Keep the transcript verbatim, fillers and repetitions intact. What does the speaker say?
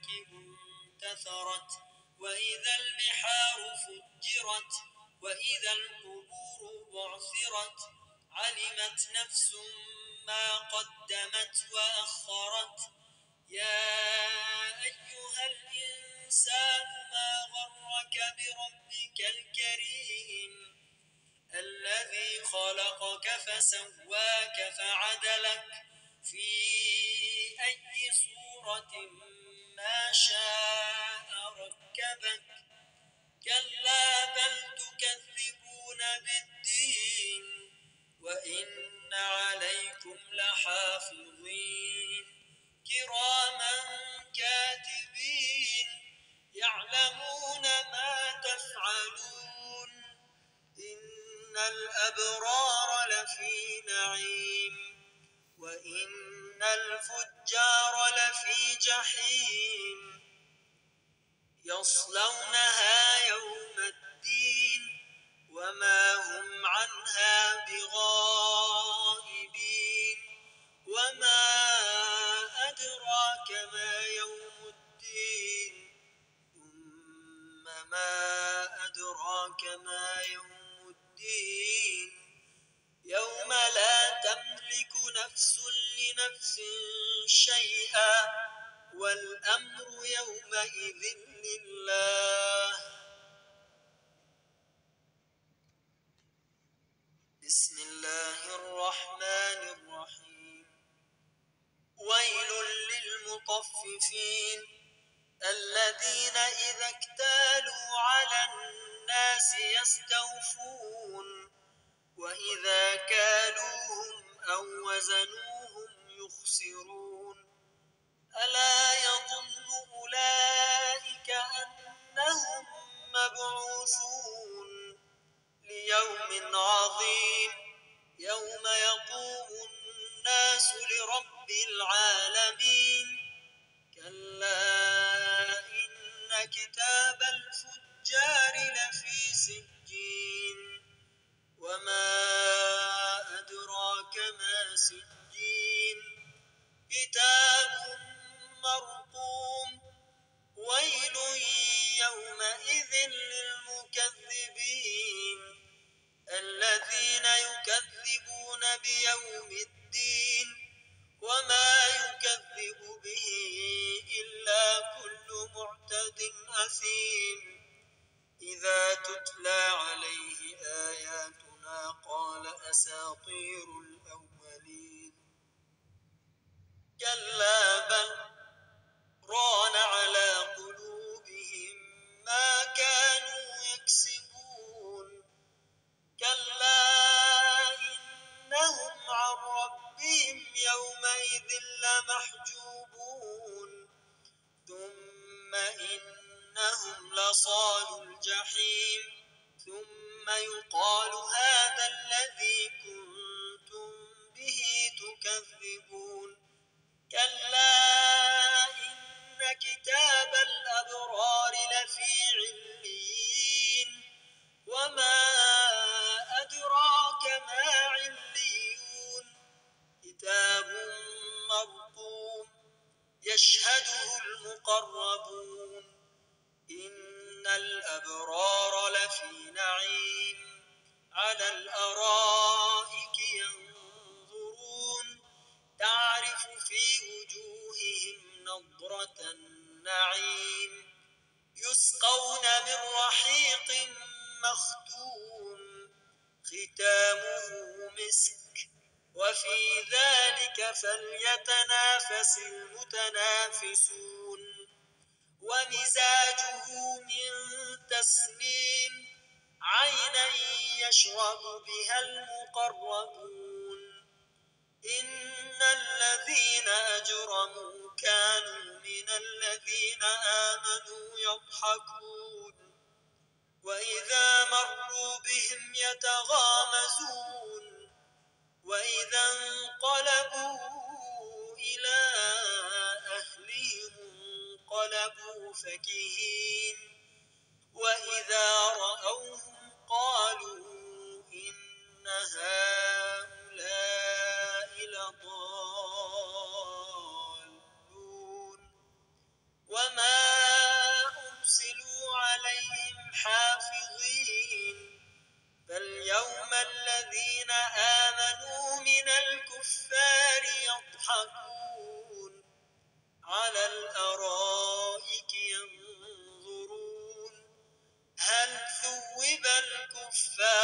انتثرت وإذا البحار فجرت وإذا القبور بعثرت علمت نفس ما قدمت وأخرت يا أيها الإنسان ما غرك بربك الكريم الذي خلقك فسواك فعدلك في أي صورة ما شاء ركبك كلا بل تكذبون بالدين وإن عليكم لحافظين كراما كاتبين يعلمون ما تفعلون إن الأبرار لفي نعيم وإن الفجار لفي جحيم يصلونها يوم الدين وما هم عنها بغائبين وما أدراك ما يوم الدين ثم ما أدراك ما يوم الدين يوم لا تملك نفس لنفس شيئا والأمر يومئذ لله. بسم الله الرحمن الرحيم ويل للمطففين الذين إذا اكتالوا على الناس يستوفون وإذا كالوهم أو وزنوهم يخسرون ألا يظن أولئك أنهم مبعوثون ليوم عظيم يوم يقوم الناس لرب العالمين كلا إن كتاب الفجار لفي سجين وما أدراك ما سجين كتاب مرقوم ويل يومئذ للمكذبين الذين يكذبون بيوم الدين وما يكذب به إلا كل معتد أثيم إذا تتلى عليه آياتنا قال أساطير الأولين كلا بل ران على قلوبهم ما كانوا يكسبون كلا إنهم عن ربهم يومئذ لمحجوبون ثم إنهم لصالوا الجحيم ثم يقال هذا الذي كنتم به تكذبون كلا إن كتاب الأبرار لفي عليين وما أدراك ما عليون كتاب مرقوم يشهده المقربون إن الأبرار لفي نعيم على الأرائك ينظرون تعرف في وجوههم نضرة النعيم يسقون من رحيق مختوم ختامه مسك وفي ذلك فليتنافس المتنافسون ومزاجه من تسنيم عينا يشرب بها المقربون إن الذين أجرموا كانوا من الذين آمنوا يضحكون وإذا مروا بهم يتغامزون وإذا انقلبوا إلى أهلهم انقلبوا فكهين وإذا رأوهم قالوا إن هؤلاء لضالون وما وما الذين آمنوا من الكفار يضحكون على الأرائك ينظرون هل ثوب الكفار